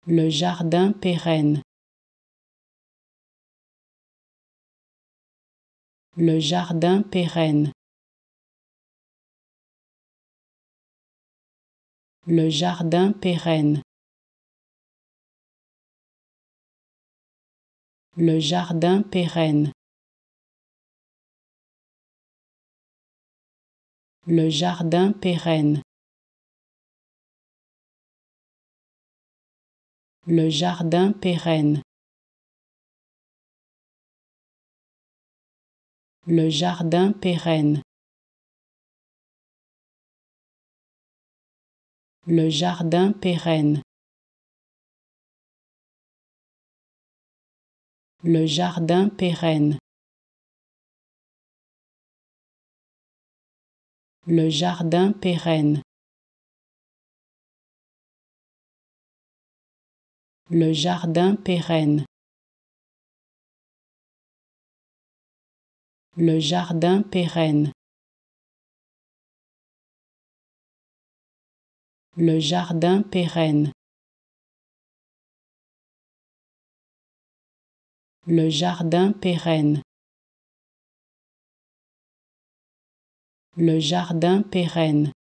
Le jardin pérenne. Le jardin pérenne. Le jardin pérenne. Le jardin pérenne. Le jardin pérenne. Le jardin pérenne. Le jardin pérenne. Le jardin pérenne. Le jardin pérenne. Le jardin pérenne. Le jardin pérenne. Le jardin pérenne. Le jardin pérenne. Le jardin pérenne. Le jardin pérenne.